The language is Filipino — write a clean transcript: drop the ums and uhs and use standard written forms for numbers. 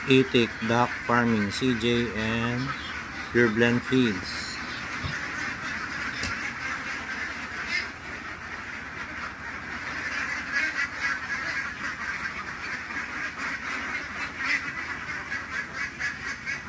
Itik Duck Farming CJ and Pure Blend Feeds.